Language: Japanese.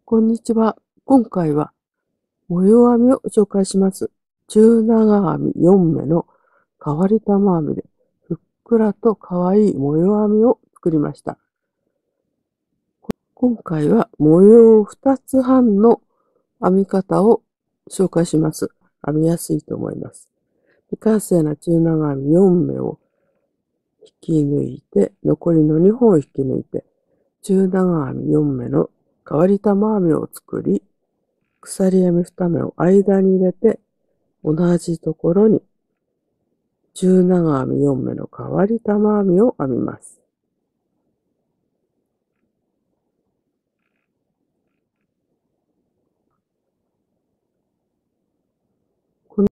こんにちは。今回は模様編みを紹介します。中長編み4目の変わり玉編みでふっくらと可愛い模様編みを作りました。今回は模様2つ半の編み方を紹介します。編みやすいと思います。未完成な中長編み4目を引き抜いて、残りの2本を引き抜いて、中長編み4目の変わり玉編みを作り、鎖編み2目を間に入れて、同じところに中長編み4目の変わり玉編みを編みます。